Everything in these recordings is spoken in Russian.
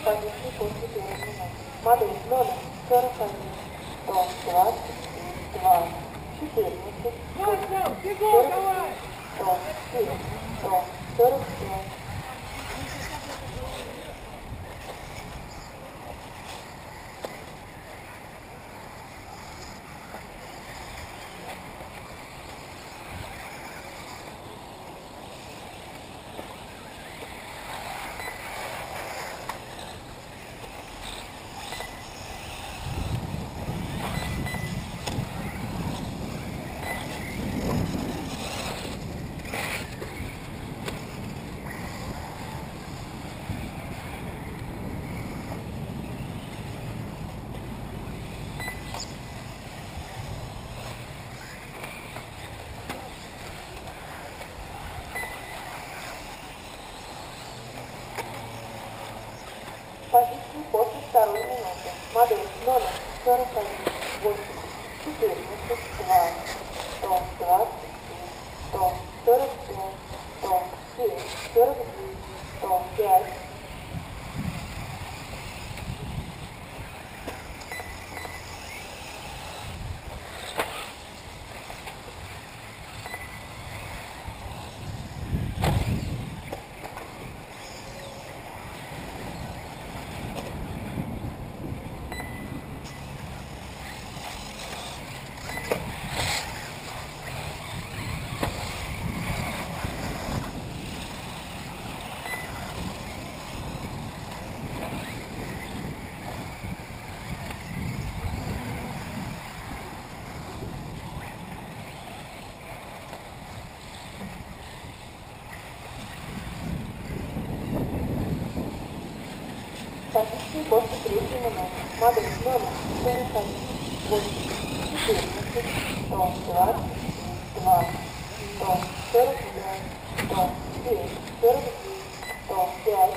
Позиции после первой минуты. Модель номер 41, 122, 14, 43, 107, 145. Позиции после второй минуты. Модель номер 41, 8, 14, 20, 120, 145, 107, 49, 105. Позиции после третьей минуты. Модель номер 41, 8, 14, 120, 145, 107, 49, 105.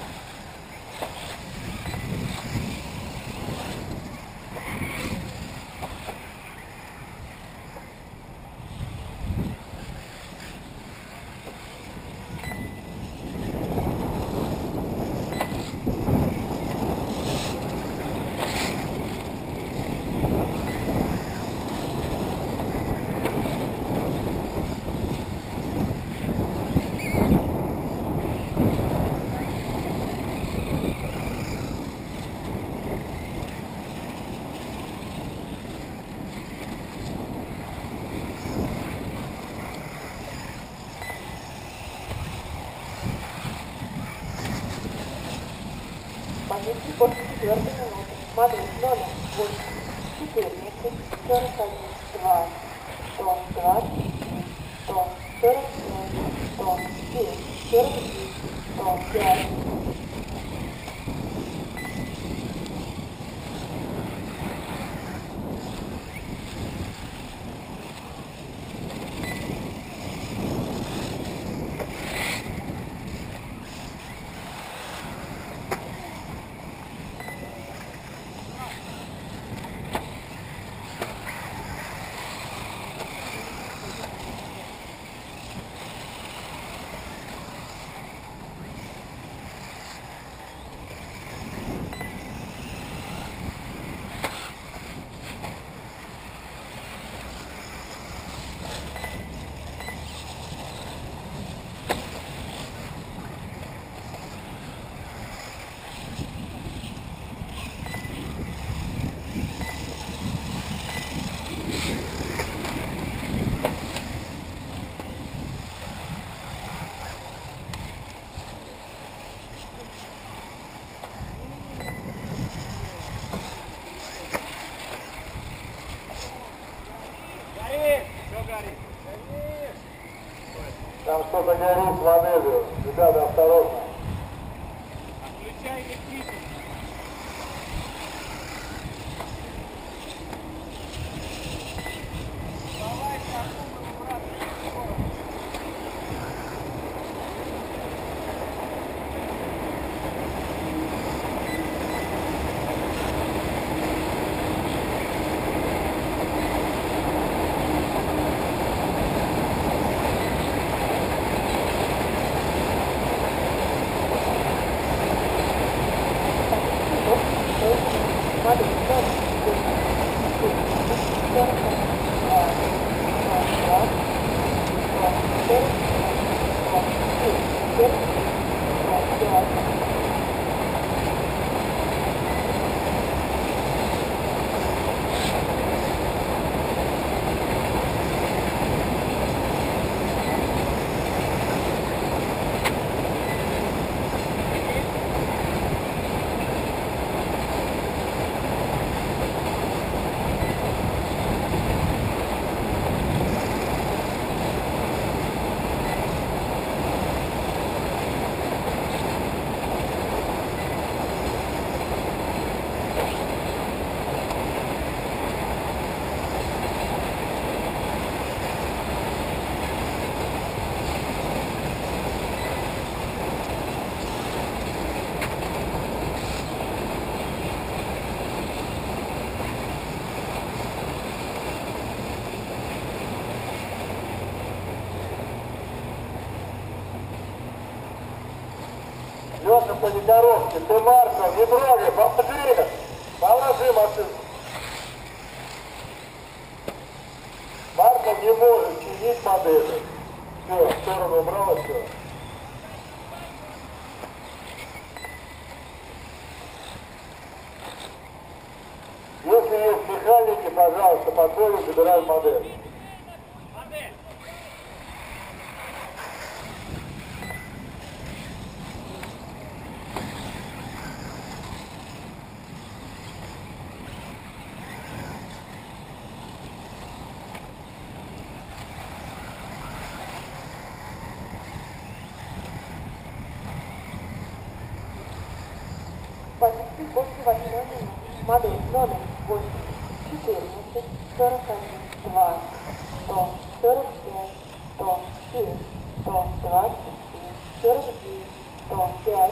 Позиции после четвертой минуты. Модель номер 8, 14, 41, 20, 120, 145, 107, 49, 105. Там что-то горит в панели. Ребята, осторожно. Отключай электричество. Давай, такому, брат, модель номер 42. Леша, по дороге, ты Марков, не трогай, положи, положи машину. Марков не может чинить модели. Все, в сторону убрал, все. Если есть механики, пожалуйста, подходим, забираем модель. Позиции после 8 минут. Модель номер 8, 14, 41, 2, 145, 107, 127, 49, 105.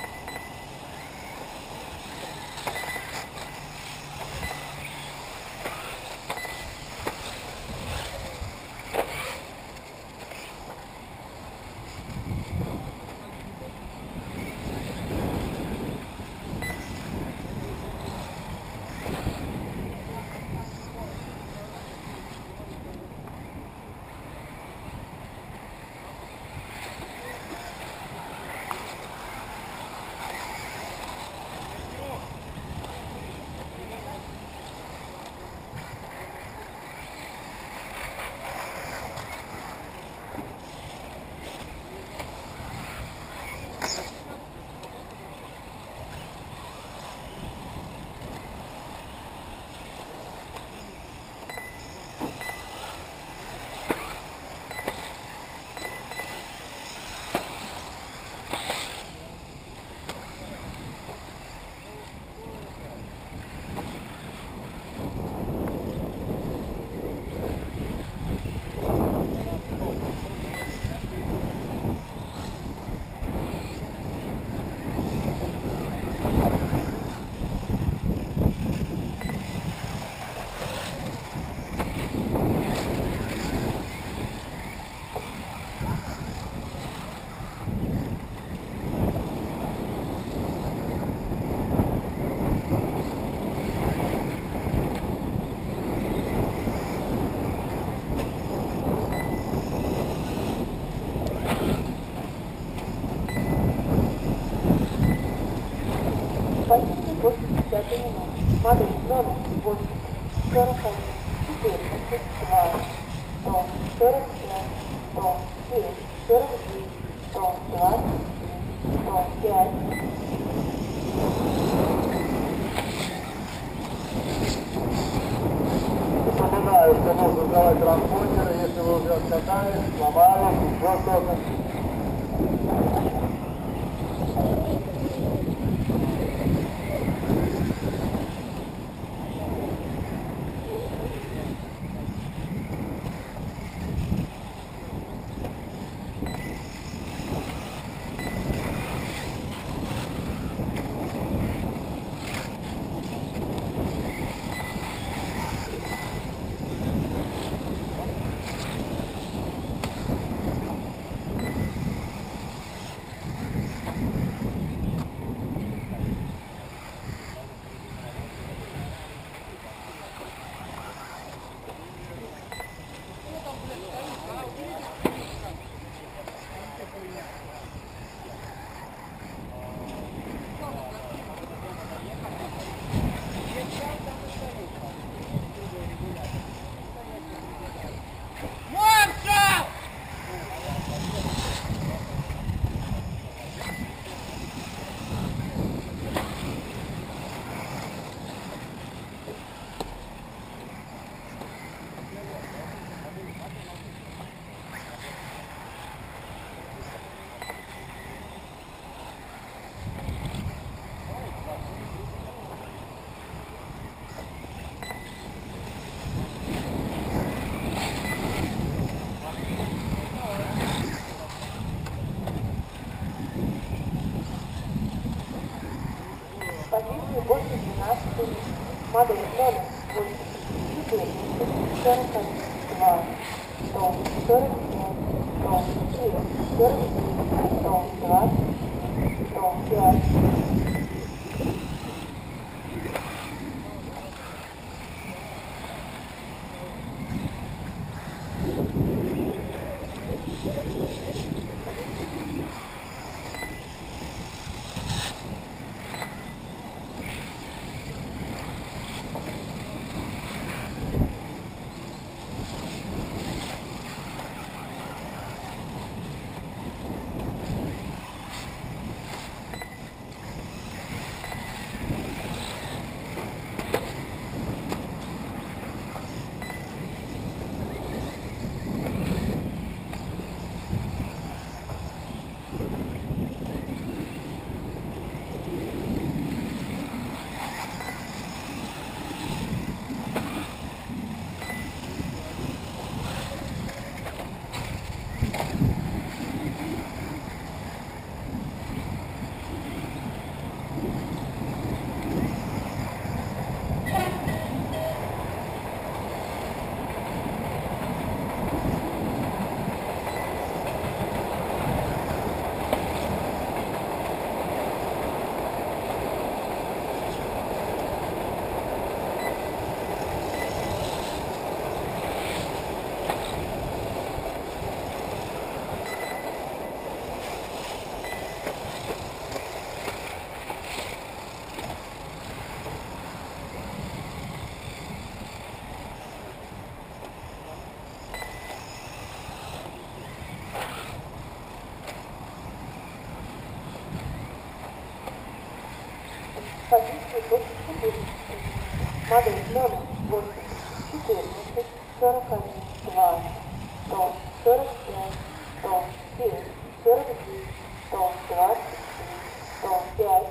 Позиции после 10 минут. Модель номер 8, 41, 14, 2, 145, 107, 49, 127, 105. Напоминаю, что нужно сдавать транспондеры, если вы уже откатались, сломались, еще что-то. после 12 модель номер 8, 14, 41, 2, 145, 104, 49, 120, 105. Позиции точки 14, модель номер 8, 14, 41, 2, 145, 107, 49, 120, 105.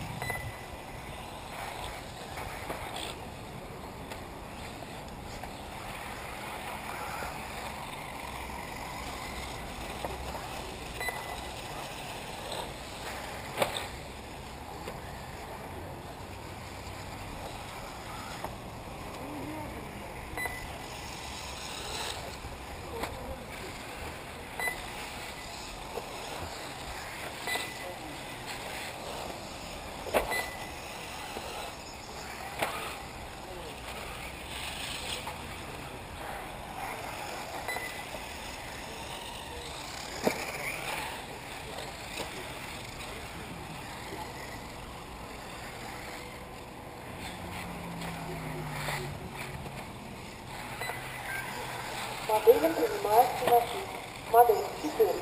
Модели принимаются на жизнь. Модель 14.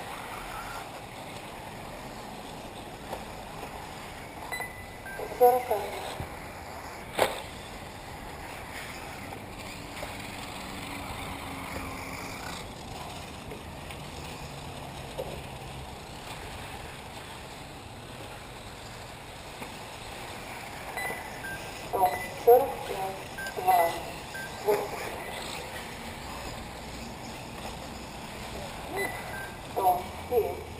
Сорок один. Сорок пять. 2. 8. 107.